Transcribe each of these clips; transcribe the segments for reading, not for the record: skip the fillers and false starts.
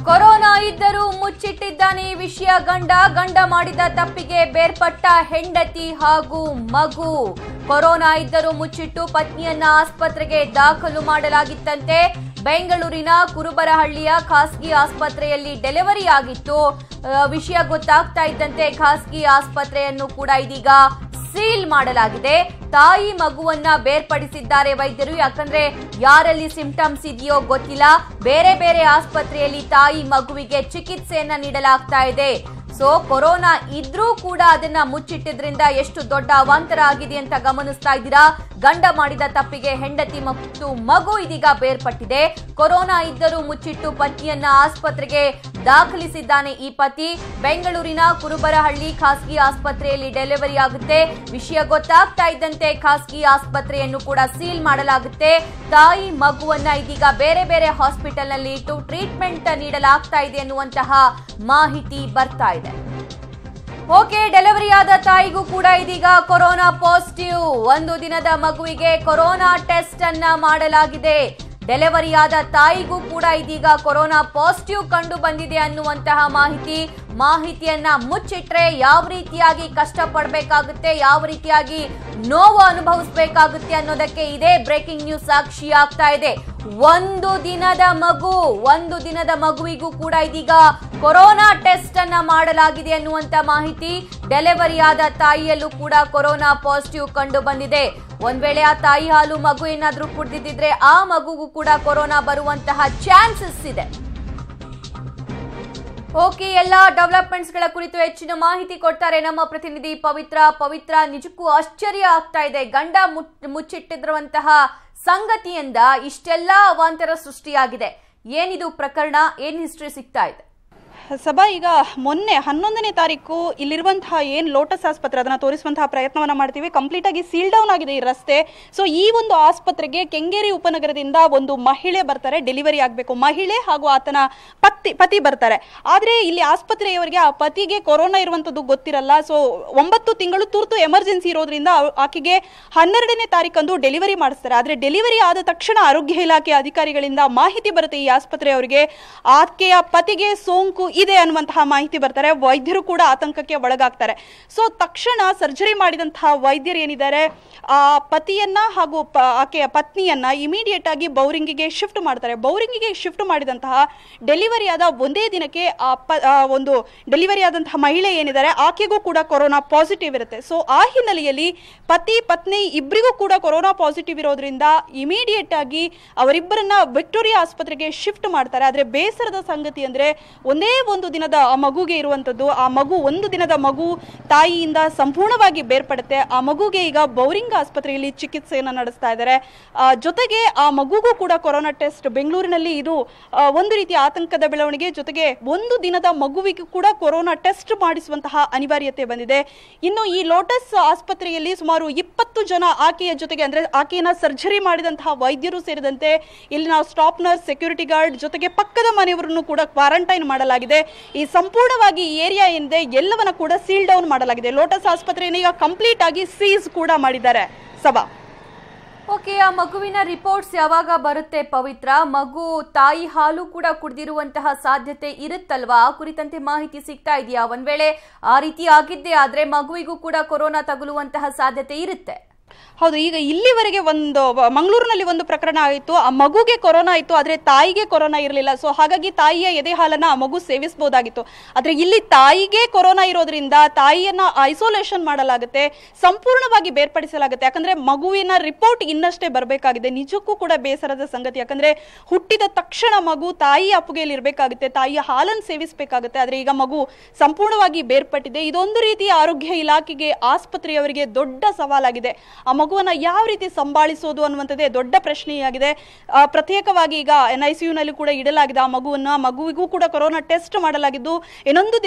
Corona ಇದ್ದರೂ ಮುಚ್ಚಿಟ್ಟಿದ್ದಾನೆ ವಿಷಯ ಗಂಡ ಮಾಡಿದ ತಪ್ಪಿಗೆ ಬೇರ್ಪಟ್ಟ ಹೆಂಡತಿ ಹಾಗೂ ಮಗು. ಕೊರೋನಾ ಇದ್ದರೂ ಮುಚ್ಚಿಟ್ಟು ಪತ್ನಿಯನ್ನ ಆಸ್ಪತ್ರೆಗೆ ದಾಖಲು ಮಾಡಲಾಗಿತ್ತಂತೆ. ಬೆಂಗಳೂರಿನ ಕುರುಬರಹಳ್ಳಿಯ ಖಾಸಗಿ ಆಸ್ಪತ್ರೆಯಲ್ಲಿ ಡೆಲಿವರಿ ಆಗಿತ್ತು. ವಿಷಯ ಗೊತ್ತಾಗ್ತಾ ಇದ್ದಂತೆ ಖಾಸಗಿ ಆಸ್ಪತ್ರೆಯನ್ನು ಕೂಡ ಇದೀಗ ಸೀಲ್ ಮಾಡಲಾಗಿದೆ. ತಾಯಿ ಮಗುವನ್ನ ಬೇರ್ಪಡಿಸಿದ್ದಾರೆ ವೈದ್ಯರು. ಯಾಕಂದ್ರೆ ಯಾರಲ್ಲಿ ಸಿಂಪ್ಟಮ್ಸ್ ಇದೆಯೋ ಗೊತ್ತಿಲ್ಲ. ಬೇರೆ ಬೇರೆ ಆಸ್ಪತ್ರೆಯಲ್ಲಿ ತಾಯಿ ಮಗುವಿಗೆ ಚಿಕಿತ್ಸೆಯನ್ನ ನೀಡಲಾಗ್ತಾ ಇದೆ. ಸೊ ಕೊರೋನಾ ಇದ್ರೂ ಕೂಡ ಅದನ್ನ ಮುಚ್ಚಿಟ್ಟಿದ್ರಿಂದ ಎಷ್ಟು ದೊಡ್ಡ ಅವಾಂತರ ಆಗಿದೆ ಅಂತ ಗಮನಿಸ್ತಾ ಇದ್ದೀರಾ. ಗಂಡ ಮಾಡಿದ ತಪ್ಪಿಗೆ ಹೆಂಡತಿ ಮತ್ತು ಮಗು ಇದೀಗ ಬೇರ್ಪಟ್ಟಿದೆ. ಕೊರೋನಾ ಇದ್ದರೂ ಮುಚ್ಚಿಟ್ಟು ಪತ್ನಿಯನ್ನ ಆಸ್ಪತ್ರೆಗೆ ದಾಖಲಿಸಿದ್ದಾನೆ ಈ ಪತಿ. ಬೆಂಗಳೂರಿನ ಕುರುಬರಹಳ್ಳಿ ಖಾಸಗಿ ಆಸ್ಪತ್ರೆಯಲ್ಲಿ ಡೆಲಿವರಿ ಆಗುತ್ತೆ. ವಿಷಯ ಗೊತ್ತಾಗ್ತಾ ಇದ್ದಂತೆ ಖಾಸಗಿ ಆಸ್ಪತ್ರೆಯನ್ನು ಕೂಡ ಸೀಲ್ ಮಾಡಲಾಗುತ್ತೆ. ತಾಯಿ ಮಗುವನ್ನ ಇದೀಗ ಬೇರೆ ಬೇರೆ ಹಾಸ್ಪಿಟಲ್ ನಲ್ಲಿ ಇಟ್ಟು ಟ್ರೀಟ್ಮೆಂಟ್ ನೀಡಲಾಗ್ತಾ ಇದೆ ಎನ್ನುವಂತಹ ಮಾಹಿತಿ ಬರ್ತಾ ಇದೆ. ಓಕೆ, ಡೆಲಿವರಿ ಆದ ತಾಯಿಗೂ ಕೂಡ ಇದೀಗ ಕೊರೋನಾ ಪಾಸಿಟಿವ್. ಒಂದು ದಿನದ ಮಗುವಿಗೆ ಕೊರೋನಾ ಟೆಸ್ಟ್ ಅನ್ನ ಮಾಡಲಾಗಿದೆ. ಡೆಲಿವರಿ ಆದ ತಾಯಿಗೂ ಕೂಡ ಇದೀಗ ಕೊರೋನಾ ಪಾಸಿಟಿವ್ ಕಂಡು ಬಂದಿದೆ ಅನ್ನುವಂತಹ ಮಾಹಿತಿಯನ್ನ ಮುಚ್ಚಿಟ್ರೆ ಯಾವ ರೀತಿಯಾಗಿ ಕಷ್ಟ ಪಡಬೇಕಾಗುತ್ತೆ, ಯಾವ ರೀತಿಯಾಗಿ ನೋವು ಅನುಭವಿಸಬೇಕಾಗುತ್ತೆ ಅನ್ನೋದಕ್ಕೆ ಇದೇ ಬ್ರೇಕಿಂಗ್ ನ್ಯೂಸ್ ಸಾಕ್ಷಿ ಆಗ್ತಾ ಇದೆ. ಒಂದು ದಿನದ ಮಗುವಿಗೂ ಕೂಡ ಇದೀಗ ಕೊರೋನಾ ಟೆಸ್ಟ್ ಅನ್ನ ಮಾಡಲಾಗಿದೆ ಅನ್ನುವಂತ ಮಾಹಿತಿ. ಡೆಲಿವರಿ ಆದ ತಾಯಿಯಲ್ಲೂ ಕೂಡ ಕೊರೋನಾ ಪಾಸಿಟಿವ್ ಕಂಡು ಬಂದಿದೆ. ಒಂದ್ ವೇಳೆ ಆ ತಾಯಿ ಹಾಲು ಮಗು ಏನಾದ್ರೂ ಕುಡಿದಿದ್ರೆ ಆ ಮಗುಗೂ ಕೂಡ ಕೊರೋನಾ ಬರುವಂತಹ ಚಾನ್ಸಸ್ ಇದೆ. ಓಕೆ, ಎಲ್ಲಾ ಡೆವಲಪ್ಮೆಂಟ್ಸ್ ಗಳ ಕುರಿತು ಹೆಚ್ಚಿನ ಮಾಹಿತಿ ಕೊಡ್ತಾರೆ ನಮ್ಮ ಪ್ರತಿನಿಧಿ ಪವಿತ್ರ. ನಿಜಕ್ಕೂ ಆಶ್ಚರ್ಯ ಆಗ್ತಾ ಇದೆ. ಗಂಡ ಮುಚ್ಚಿಟ್ಟಿರುವಂತಹ ಸಂಗತಿಯಿಂದ ಇಷ್ಟೆಲ್ಲ ಅವಾಂತರ ಸೃಷ್ಟಿಯಾಗಿದೆ. ಏನಿದು ಪ್ರಕರಣ, ಏನ್ ಹಿಸ್ಟ್ರಿ ಸಿಗ್ತಾ ಇದೆ? ಸಭಾ, ಈಗ ಮೊನ್ನೆ 11ನೇ ತಾರೀಕು ಇಲ್ಲಿರುವಂತಹ ಏನು ಲೋಟಸ್ ಆಸ್ಪತ್ರೆ ಅದನ್ನು ತೋರಿಸುವಂತಹ ಪ್ರಯತ್ನವನ್ನು ಮಾಡ್ತೀವಿ. ಕಂಪ್ಲೀಟ್ ಆಗಿ ಸೀಲ್ ಡೌನ್ ಆಗಿದೆ ಈ ರಸ್ತೆ. ಸೊ ಈ ಒಂದು ಆಸ್ಪತ್ರೆಗೆ ಕೆಂಗೇರಿ ಉಪನಗರದಿಂದ ಒಂದು ಮಹಿಳೆ ಬರ್ತಾರೆ, ಡೆಲಿವರಿ ಆಗಬೇಕು. ಮಹಿಳೆ ಹಾಗೂ ಆತನ ಪತಿ ಬರ್ತಾರೆ. ಆದರೆ ಇಲ್ಲಿ ಆಸ್ಪತ್ರೆಯವರಿಗೆ ಆ ಪತಿಗೆ ಕೊರೋನಾ ಇರುವಂಥದ್ದು ಗೊತ್ತಿರಲ್ಲ. ಸೊ 9 ತಿಂಗಳು ತುರ್ತು ಎಮರ್ಜೆನ್ಸಿ ಇರೋದ್ರಿಂದ ಆಕೆಗೆ 12ನೇ ತಾರೀಕಂದು ಡೆಲಿವರಿ ಮಾಡಿಸ್ತಾರೆ. ಆದರೆ ಡೆಲಿವರಿ ಆದ ತಕ್ಷಣ ಆರೋಗ್ಯ ಇಲಾಖೆ ಅಧಿಕಾರಿಗಳಿಂದ ಮಾಹಿತಿ ಬರುತ್ತೆ ಈ ಆಸ್ಪತ್ರೆಯವರಿಗೆ, ಆಕೆಯ ಪತಿಗೆ ಸೋಂಕು ಇದೆ ಅನ್ನುವಂತಹ ಮಾಹಿತಿ ಬರ್ತಾರೆ. ವೈದ್ಯರು ಕೂಡ ಆತಂಕಕ್ಕೆ ಒಳಗಾಗ್ತಾರೆ. ಸೊ ತಕ್ಷಣ ಸರ್ಜರಿ ಮಾಡಿದಂತಹ ವೈದ್ಯರು ಏನಿದ್ದಾರೆ ಆ ಪತಿಯನ್ನ ಹಾಗೂ ಆಕೆಯ ಪತ್ನಿಯನ್ನ ಇಮಿಡಿಯೇಟ್ ಆಗಿ ಬೌರಿಂಗಿಗೆ ಶಿಫ್ಟ್ ಮಾಡ್ತಾರೆ. ಬೌರಿಂಗಿಗೆ ಶಿಫ್ಟ್ ಮಾಡಿದಂತಹ ಡೆಲಿವರಿ ಆದ ಒಂದೇ ದಿನಕ್ಕೆ ಒಂದು ಡೆಲಿವರಿ ಆದಂತಹ ಮಹಿಳೆ ಏನಿದ್ದಾರೆ ಆಕೆಗೂ ಕೂಡ ಕೊರೋನಾ ಪಾಸಿಟಿವ್ ಇರುತ್ತೆ. ಸೊ ಆ ಹಿನ್ನೆಲೆಯಲ್ಲಿ ಪತಿ ಪತ್ನಿ ಇಬ್ಬರಿಗೂ ಕೂಡ ಕೊರೋನಾ ಪಾಸಿಟಿವ್ ಇರೋದ್ರಿಂದ ಇಮಿಡಿಯೇಟ್ ಆಗಿ ಅವರಿಬ್ಬರನ್ನ ವಿಕ್ಟೋರಿಯಾ ಆಸ್ಪತ್ರೆಗೆ ಶಿಫ್ಟ್ ಮಾಡ್ತಾರೆ. ಆದರೆ ಬೇಸರದ ಸಂಗತಿ ಅಂದ್ರೆ ಒಂದೇ ಒಂದು ದಿನದ ಆ ಮಗುಗೆ ಇರುವಂತದ್ದು. ಆ ಮಗು ಒಂದು ದಿನದ ಮಗು ತಾಯಿಯಿಂದ ಸಂಪೂರ್ಣವಾಗಿ ಬೇರ್ಪಡುತ್ತೆ. ಆ ಮಗುಗೆ ಈಗ ಬೌರಿಂಗ್ ಆಸ್ಪತ್ರೆಯಲ್ಲಿ ಚಿಕಿತ್ಸೆಯನ್ನು ನಡೆಸ್ತಾ ಇದ್ದಾರೆ. ಜೊತೆಗೆ ಆ ಮಗುಗೂ ಕೂಡ ಕೊರೋನಾ ಟೆಸ್ಟ್ ಬೆಂಗಳೂರಿನಲ್ಲಿ ಇದು ಒಂದು ರೀತಿಯ ಆತಂಕದ ಬೆಳವಣಿಗೆ. ಜೊತೆಗೆ ಒಂದು ದಿನದ ಮಗುವಿಗೂ ಕೂಡ ಕೊರೋನಾ ಟೆಸ್ಟ್ ಮಾಡಿಸುವಂತಹ ಅನಿವಾರ್ಯತೆ ಬಂದಿದೆ. ಇನ್ನು ಈ ಲೋಟಸ್ ಆಸ್ಪತ್ರೆಯಲ್ಲಿ ಸುಮಾರು 20 ಜನ ಆಕೆಯ ಜೊತೆಗೆ ಅಂದ್ರೆ ಆಕೆಯನ್ನ ಸರ್ಜರಿ ಮಾಡಿದಂತಹ ವೈದ್ಯರು ಸೇರಿದಂತೆ ಇಲ್ಲಿನ ಸ್ಟಾಫ್ ನರ್ಸ್, ಸೆಕ್ಯೂರಿಟಿ ಗಾರ್ಡ್ ಜೊತೆಗೆ ಪಕ್ಕದ ಮನೆಯವರನ್ನು ಕೂಡ ಕ್ವಾರಂಟೈನ್ ಮಾಡಲಾಗಿದೆ. ಈ ಸಂಪೂರ್ಣವಾಗಿ ಈ ಏರಿಯಾ ಏನಿದೆ ಎಲ್ಲವನ್ನ ಕೂಡ ಸೀಲ್ ಡೌನ್ ಮಾಡಲಾಗಿದೆ. ಲೋಟಸ್ ಆಸ್ಪತ್ರೆಯನ್ನು ಈಗ ಕಂಪ್ಲೀಟ್ ಆಗಿ ಸೀಸ್ ಕೂಡ ಮಾಡಿದ್ದಾರೆ. ಸಭಾ, ಓಕೆ, ಆ ಮಗುವಿನ ರಿಪೋರ್ಟ್ಸ್ ಯಾವಾಗ ಬರುತ್ತೆ ಪವಿತ್ರ? ಮಗು ತಾಯಿ ಹಾಲು ಕೂಡ ಕುಡಿದಿರುವಂತಹ ಸಾಧ್ಯತೆ ಇರುತ್ತಲ್ವಾ? ಆ ಕುರಿತಂತೆ ಮಾಹಿತಿ ಸಿಗ್ತಾ ಇದೆಯಾ? ಒಂದ್ ವೇಳೆ ಆ ರೀತಿ ಆಗಿದ್ದೇ ಆದ್ರೆ ಮಗುವಿಗೂ ಕೂಡ ಕೊರೋನಾ ತಗುಲುವಂತಹ ಸಾಧ್ಯತೆ ಇರುತ್ತೆ? ಹೌದು, ಈಗ ಇಲ್ಲಿವರೆಗೆ ಒಂದು ಮಂಗಳೂರಿನಲ್ಲಿ ಒಂದು ಪ್ರಕರಣ ಆಯಿತು. ಆ ಮಗುಗೆ ಕೊರೋನಾ ಇತ್ತು, ಆದರೆ ತಾಯಿಗೆ ಕೊರೋನಾ ಇರಲಿಲ್ಲ. ಸೊ ಹಾಗಾಗಿ ತಾಯಿಯ ಎದೆ ಹಾಲನ್ನ ಆ ಮಗು ಸೇವಿಸಬಹುದಾಗಿತ್ತು. ಆದರೆ ಇಲ್ಲಿ ತಾಯಿಗೆ ಕೊರೋನಾ ಇರೋದ್ರಿಂದ ತಾಯಿಯನ್ನ ಐಸೋಲೇಷನ್ ಮಾಡಲಾಗುತ್ತೆ, ಸಂಪೂರ್ಣವಾಗಿ ಬೇರ್ಪಡಿಸಲಾಗುತ್ತೆ. ಯಾಕಂದ್ರೆ ಮಗುವಿನ ರಿಪೋರ್ಟ್ ಇನ್ನಷ್ಟೇ ಬರಬೇಕಾಗಿದೆ. ನಿಜಕ್ಕೂ ಕೂಡ ಬೇಸರದ ಸಂಗತಿ. ಯಾಕಂದ್ರೆ ಹುಟ್ಟಿದ ತಕ್ಷಣ ಮಗು ತಾಯಿ ಅಪ್ಪುಗೆಯಲ್ಲಿ ಇರಬೇಕಾಗುತ್ತೆ, ತಾಯಿಯ ಹಾಲನ್ನು ಸೇವಿಸಬೇಕಾಗುತ್ತೆ. ಆದರೆ ಈಗ ಮಗು ಸಂಪೂರ್ಣವಾಗಿ ಬೇರ್ಪಟ್ಟಿದೆ. ಇದೊಂದು ರೀತಿಯ ಆರೋಗ್ಯ ಇಲಾಖೆಗೆ, ಆಸ್ಪತ್ರೆಯವರಿಗೆ ದೊಡ್ಡ ಸವಾಲಾಗಿದೆ. ಆ ಮಗುವನ್ನ ಯಾವ ರೀತಿ ಸಂಭಾಳಿಸೋದು ಅನ್ನುವಂಥದ್ದೇ ದೊಡ್ಡ ಪ್ರಶ್ನೆಯಾಗಿದೆ. ಪ್ರತ್ಯೇಕವಾಗಿ ಈಗ NICU ನಲ್ಲಿ ಕೂಡ ಇಡಲಾಗಿದೆ ಆ ಮಗುವಿಗೂ ಕೂಡ ಕೊರೋನಾ ಟೆಸ್ಟ್ ಮಾಡಲಾಗಿದ್ದು ಇನ್ನೊಂದು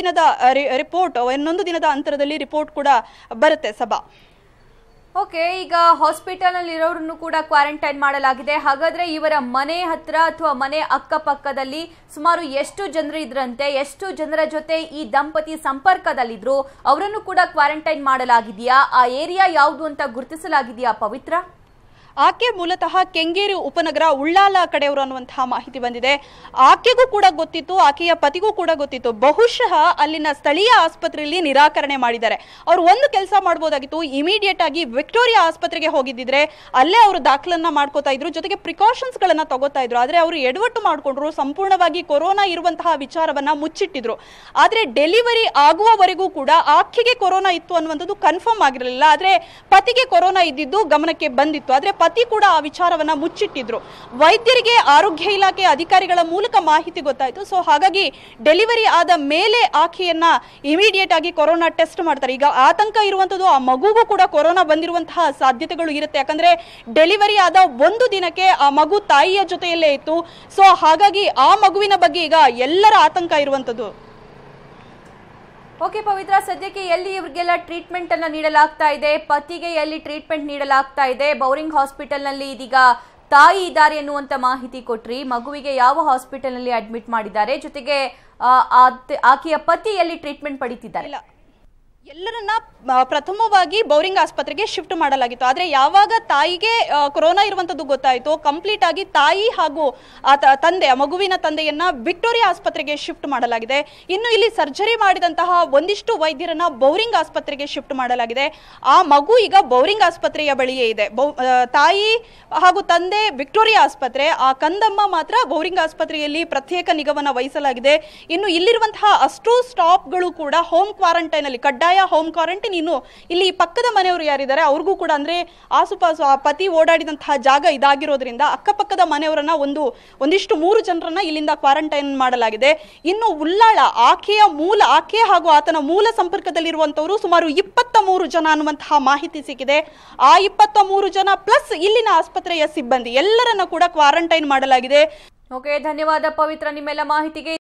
ದಿನದ ಅಂತರದಲ್ಲಿ ರಿಪೋರ್ಟ್ ಕೂಡ ಬರುತ್ತೆ. ಸಭಾ, ಓಕೆ, ಈಗ ಹಾಸ್ಪಿಟಲ್ ನಲ್ಲಿ ಇರೋರನ್ನು ಕೂಡ ಕ್ವಾರಂಟೈನ್ ಮಾಡಲಾಗಿದೆ. ಹಾಗಾದ್ರೆ ಇವರ ಮನೆ ಹತ್ರ ಅಥವಾ ಮನೆ ಅಕ್ಕಪಕ್ಕದಲ್ಲಿ ಸುಮಾರು ಎಷ್ಟು ಜನರು ಇದ್ರಂತೆ, ಎಷ್ಟು ಜನರ ಜೊತೆ ಈ ದಂಪತಿ ಸಂಪರ್ಕದಲ್ಲಿದ್ರು, ಅವರನ್ನು ಕೂಡ ಕ್ವಾರಂಟೈನ್ ಮಾಡಲಾಗಿದೆಯಾ? ಆ ಏರಿಯಾ ಯಾವುದು ಅಂತ ಗುರುತಿಸಲಾಗಿದೆಯಾ ಪವಿತ್ರ? ಆಕೆ ಮೂಲತಃ ಕೆಂಗೇರಿ ಉಪನಗರ ಉಳ್ಳಾಲ ಕಡೆಯವರು ಅನ್ನುವಂತಹ ಮಾಹಿತಿ ಬಂದಿದೆ. ಆಕೆಗೂ ಕೂಡ ಗೊತ್ತಿತ್ತು, ಆಕೆಯ ಪತಿಗೂ ಕೂಡ ಗೊತ್ತಿತ್ತು. ಬಹುಶಃ ಅಲ್ಲಿನ ಸ್ಥಳೀಯ ಆಸ್ಪತ್ರೆಯಲ್ಲಿ ನಿರಾಕರಣೆ ಮಾಡಿದ್ದಾರೆ. ಅವರು ಒಂದು ಕೆಲಸ ಮಾಡಬಹುದಾಗಿತ್ತು, ಇಮಿಡಿಯೇಟ್ ಆಗಿ ವಿಕ್ಟೋರಿಯಾ ಆಸ್ಪತ್ರೆಗೆ ಹೋಗಿದ್ದಿದ್ರೆ ಅಲ್ಲೇ ಅವರು ದಾಖಲನ್ನ ಮಾಡ್ಕೋತಾ ಇದ್ರು, ಜೊತೆಗೆ ಪ್ರಿಕಾಷನ್ಸ್ ಗಳನ್ನ ತಗೋತಾ ಇದ್ರು. ಆದ್ರೆ ಅವರು ಎಡವಟ್ಟು ಮಾಡಿಕೊಂಡ್ರು, ಸಂಪೂರ್ಣವಾಗಿ ಕೊರೋನಾ ಇರುವಂತಹ ವಿಚಾರವನ್ನ ಮುಚ್ಚಿಟ್ಟಿದ್ರು. ಆದ್ರೆ ಡೆಲಿವರಿ ಆಗುವವರೆಗೂ ಕೂಡ ಆಕೆಗೆ ಕೊರೋನಾ ಇತ್ತು ಅನ್ನುವಂಥದ್ದು ಕನ್ಫರ್ಮ್ ಆಗಿರಲಿಲ್ಲ. ಆದ್ರೆ ಪತಿಗೆ ಕೊರೋನಾ ಇದ್ದಿದ್ದು ಗಮನಕ್ಕೆ ಬಂದಿತ್ತು. ಆದ್ರೆ ಪತಿ ಕೂಡ ಆ ವಿಚಾರವನ್ನ ಮುಚ್ಚಿಟ್ಟಿದ್ರು. ವೈದ್ಯರಿಗೆ ಆರೋಗ್ಯ ಇಲಾಖೆ ಅಧಿಕಾರಿಗಳ ಮೂಲಕ ಮಾಹಿತಿ ಗೊತ್ತಾಯ್ತು. ಸೊ ಹಾಗಾಗಿ ಡೆಲಿವರಿ ಆದ ಮೇಲೆ ಆಕೆಯನ್ನ ಇಮಿಡಿಯೇಟ್ ಆಗಿ ಕೊರೋನಾ ಟೆಸ್ಟ್ ಮಾಡ್ತಾರೆ. ಈಗ ಆತಂಕ ಇರುವಂತದ್ದು ಆ ಮಗುಗೂ ಕೂಡ ಕೊರೋನಾ ಬಂದಿರುವಂತಹ ಸಾಧ್ಯತೆಗಳು ಇರುತ್ತೆ. ಯಾಕಂದ್ರೆ ಡೆಲಿವರಿ ಆದ ಒಂದು ದಿನಕ್ಕೆ ಆ ಮಗು ತಾಯಿಯ ಜೊತೆಯಲ್ಲೇ ಇತ್ತು. ಸೊ ಹಾಗಾಗಿ ಆ ಮಗುವಿನ ಬಗ್ಗೆ ಈಗ ಎಲ್ಲರ ಆತಂಕ ಇರುವಂತದ್ದು. ಓಕೆ ಪವಿತ್ರ, ಸದ್ಯಕ್ಕೆ ಎಲ್ಲಿ ಇವ್ರಿಗೆಲ್ಲ ಟ್ರೀಟ್ಮೆಂಟ್ ಅನ್ನ ನೀಡಲಾಗ್ತಾ ಇದೆ? ಪತಿಗೆ ಎಲ್ಲಿ ಟ್ರೀಟ್ಮೆಂಟ್ ನೀಡಲಾಗ್ತಾ ಇದೆ? ಬೌರಿಂಗ್ ಹಾಸ್ಪಿಟಲ್ ನಲ್ಲಿ ಇದೀಗ ತಾಯಿ ಇದ್ದಾರೆ ಎನ್ನುವಂತ ಮಾಹಿತಿ ಕೊಟ್ರಿ. ಮಗುವಿಗೆ ಯಾವ ಹಾಸ್ಪಿಟಲ್ ನಲ್ಲಿ ಅಡ್ಮಿಟ್ ಮಾಡಿದ್ದಾರೆ? ಜೊತೆಗೆ ಆಕೆಯ ಪತಿ ಎಲ್ಲಿ ಟ್ರೀಟ್ಮೆಂಟ್ ಪಡಿತಿದ್ದಾರೆ? ಎಲ್ಲರನ್ನ ಪ್ರಥಮವಾಗಿ ಬೌರಿಂಗ್ ಆಸ್ಪತ್ರೆಗೆ ಶಿಫ್ಟ್ ಮಾಡಲಾಗಿತ್ತು. ಆದ್ರೆ ಯಾವಾಗ ತಾಯಿಗೆ ಕೊರೋನಾ ಇರುವಂತದ್ದು ಗೊತ್ತಾಯಿತು, ಕಂಪ್ಲೀಟ್ ಆಗಿ ತಾಯಿ ಹಾಗೂ ತಂದೆ, ಮಗುವಿನ ತಂದೆಯನ್ನ ವಿಕ್ಟೋರಿಯಾ ಆಸ್ಪತ್ರೆಗೆ ಶಿಫ್ಟ್ ಮಾಡಲಾಗಿದೆ. ಇನ್ನು ಇಲ್ಲಿ ಸರ್ಜರಿ ಮಾಡಿದಂತಹ ಒಂದಿಷ್ಟು ವೈದ್ಯರನ್ನ ಬೌರಿಂಗ್ ಆಸ್ಪತ್ರೆಗೆ ಶಿಫ್ಟ್ ಮಾಡಲಾಗಿದೆ. ಆ ಮಗು ಈಗ ಬೌರಿಂಗ್ ಆಸ್ಪತ್ರೆಯ ಬಳಿಯೇ ಇದೆ. ತಾಯಿ ಹಾಗೂ ತಂದೆ ವಿಕ್ಟೋರಿಯಾ ಆಸ್ಪತ್ರೆ, ಆ ಕಂದಮ್ಮ ಮಾತ್ರ ಬೌರಿಂಗ್ ಆಸ್ಪತ್ರೆಯಲ್ಲಿ ಪ್ರತ್ಯೇಕ ನಿಗಾವನ್ನ ವಹಿಸಲಾಗಿದೆ. ಇನ್ನು ಇಲ್ಲಿರುವಂತಹ ಅಷ್ಟು ಸ್ಟಾಫ್ಗಳು ಕೂಡ ಹೋಮ್ ಕ್ವಾರಂಟೈನ್ ಅಲ್ಲಿ, ಕಡ್ಡಾಯ ಹೋಮ್ ಕ್ವಾರಂಟೈನ್. ಇನ್ನು ಇಲ್ಲಿ ಪಕ್ಕದ ಮನೆಯವರು ಯಾರಿದ್ದಾರೆ ಅವ್ರಿಗೂ ಕೂಡ, ಅಂದ್ರೆ ಆಸುಪಾಸು ಆ ಪತಿ ಓಡಾಡಿದಂತಹ ಜಾಗ ಇದಾಗಿರೋದ್ರಿಂದ ಅಕ್ಕಪಕ್ಕದ ಮನೆಯವರನ್ನ ಒಂದಿಷ್ಟು 3 ಜನರನ್ನ ಇಲ್ಲಿಂದ ಕ್ವಾರಂಟೈನ್ ಮಾಡಲಾಗಿದೆ. ಇನ್ನು ಉಳ್ಳಾಳ, ಆಕೆ ಹಾಗೂ ಆತನ ಮೂಲ ಸಂಪರ್ಕದಲ್ಲಿರುವಂತವರು ಸುಮಾರು 23 ಜನ ಅನ್ನುವಂತಹ ಮಾಹಿತಿ ಸಿಕ್ಕಿದೆ. ಆ 23 ಜನ ಪ್ಲಸ್ ಇಲ್ಲಿನ ಆಸ್ಪತ್ರೆಯ ಸಿಬ್ಬಂದಿ ಎಲ್ಲರನ್ನ ಕೂಡ ಕ್ವಾರಂಟೈನ್ ಮಾಡಲಾಗಿದೆ. ಓಕೆ, ಧನ್ಯವಾದ ಪವಿತ್ರ ನಿಮ್ಮೆಲ್ಲ ಮಾಹಿತಿಗೆ.